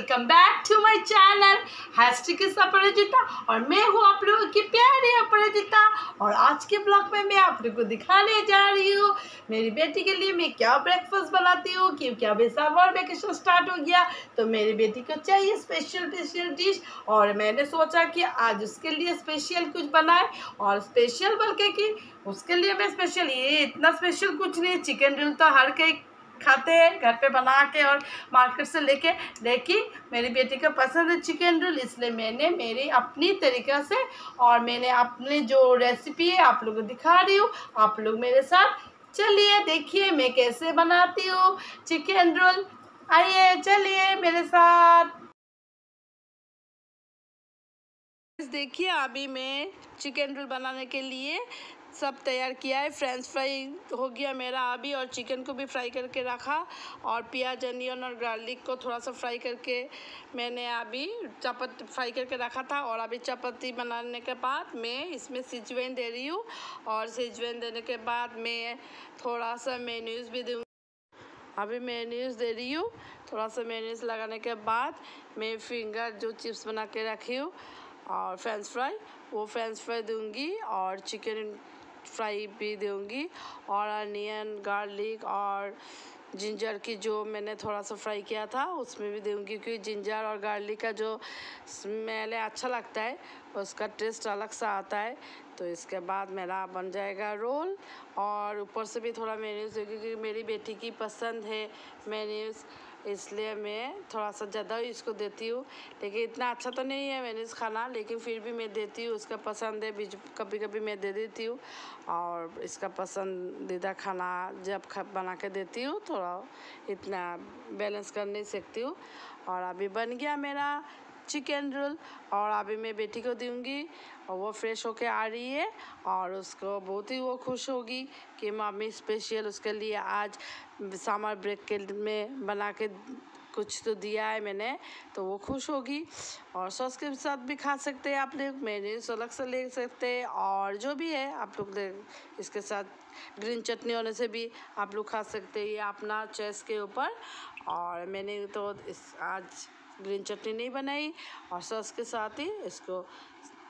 Welcome back to my channel हैस्टिक अपराजिता और मैं हूँ आप लोगों की प्यारी अपराजिता। और आज के ब्लॉग में मैं आप लोगों को दिखाने जा रही हूँ मेरी बेटी के लिए मैं क्या ब्रेकफास्ट बनाती हूँ, क्योंकि अभी समर वेकेशन स्टार्ट हो गया तो मेरी बेटी को चाहिए स्पेशल डिश। और मैंने सोचा कि आज उसके लिए स्पेशल कुछ बनाए, और स्पेशल बल्कि कि उसके लिए मैं स्पेशल, ये इतना स्पेशल कुछ नहीं, चिकन रोल तो हर कोई खाते हैं घर पे बना के और मार्केट से लेके, लेकिन मेरी बेटी को पसंद है चिकन रोल, इसलिए मैंने मेरी अपनी तरीक़ा से और मैंने अपने जो रेसिपी है आप लोगों को दिखा रही हूँ। आप लोग मेरे साथ चलिए देखिए मैं कैसे बनाती हूँ चिकन रोल। आइए चलिए मेरे साथ। देखिए अभी मैं चिकन रोल बनाने के लिए सब तैयार किया है। फ्रेंच फ्राई हो गया मेरा अभी, और चिकन को भी फ्राई करके रखा, और प्याज अनियन और गार्लिक को थोड़ा सा फ्राई करके मैंने अभी चपाती फ्राई करके रखा था। और अभी चपाती बनाने के बाद मैं इसमें सिजवाइन दे रही हूँ, और सिजवाइन देने के बाद मैं थोड़ा सा मेयोनीज भी दूँगी। अभी मेयोनीज दे रही हूँ, थोड़ा सा मेयोनीज लगाने के बाद मैं फिंगर जो चिप्स बना के रखी हूँ और फ्रेंच फ्राई, वो फ्रेंच फ्राई दूँगी, और चिकन फ्राई भी दूँगी, और अनियन गार्लिक और जिंजर की जो मैंने थोड़ा सा फ्राई किया था उसमें भी दूँगी, क्योंकि जिंजर और गार्लिक का जो स्मेल है अच्छा लगता है, उसका टेस्ट अलग सा आता है। तो इसके बाद मेरा बन जाएगा रोल, और ऊपर से भी थोड़ा मेयोनीज दूँगी क्योंकि मेरी बेटी की पसंद है मेयोनीज, इसलिए मैं थोड़ा सा ज़्यादा इसको देती हूँ। लेकिन इतना अच्छा तो नहीं है मेयोनीज खाना, लेकिन फिर भी मैं देती हूँ, उसका पसंद है, बीच कभी कभी मैं दे देती हूँ। और इसका पसंदीदा खाना जब बना के देती हूँ थोड़ा इतना बैलेंस कर नहीं सकती हूँ। और अभी बन गया मेरा चिकन रोल, और अभी मैं बेटी को दूँगी, और वो फ्रेश होके आ रही है, और उसको बहुत ही वो खुश होगी कि मम्मी स्पेशल उसके लिए आज समर ब्रेक के में बना के कुछ तो दिया है मैंने, तो वो खुश होगी। और सॉस के साथ भी खा सकते हैं आप लोग, मेयोनीज अलग से ले सकते हैं, और जो भी है आप लोग इसके साथ ग्रीन चटनी होने से भी आप लोग खा सकते हैं, ये अपना चॉइस के ऊपर। और मैंने तो आज ग्रीन चटनी नहीं बनाई, और सॉस के साथ ही इसको